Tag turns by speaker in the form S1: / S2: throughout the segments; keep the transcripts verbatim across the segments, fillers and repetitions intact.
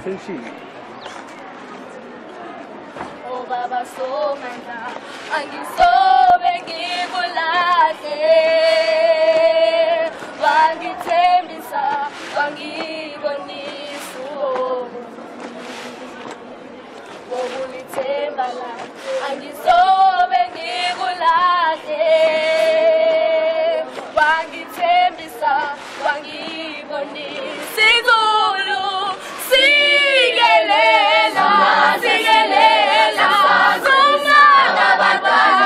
S1: attention.
S2: Oh Baba Somanda, angisobe ngikulahle, wangithembisa, wangibonisa wokulithemba la, angisobe ngikulahle, wangithembisa, wangibonisa izulu, sikelela, sikelela, zungana batana,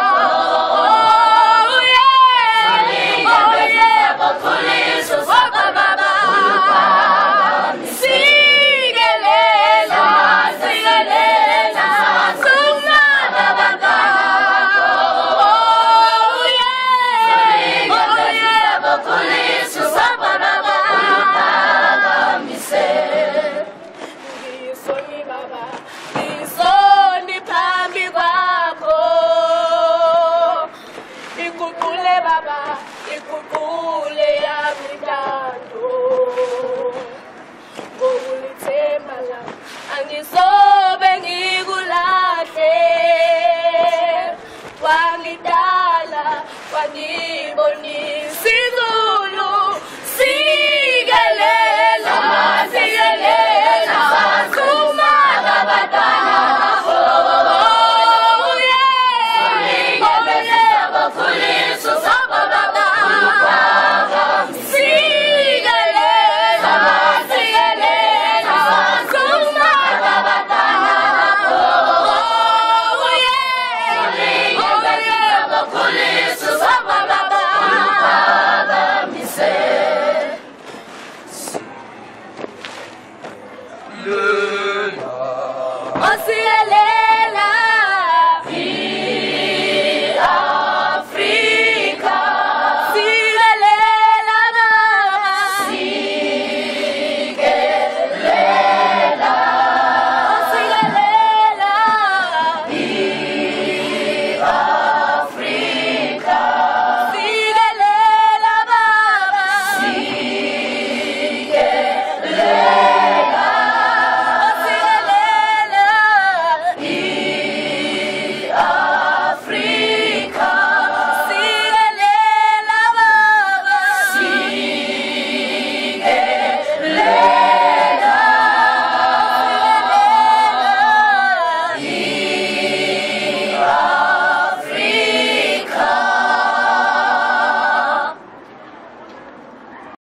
S2: oh yeah, oh yeah, bokuliso saba baba, sikelela, sikelela, zungana batana, oh yeah, oh yeah, bokuliso saba baba, mise. Ngisoni baba, ngisoni phambi kwakho, iguqule baba, iguqule yami intando, ngokulithemba la, angisobe ngikulahle, wangidala, wangibonisa izulu, sikelela, sikelela, zungana batana, oh yeah, oh yeah, bokuliso saba baba, sikelela, sikelela, zungana batana, oh yeah, oh yeah, bokuliso saba baba, mise.
S1: Le la.
S2: Oh,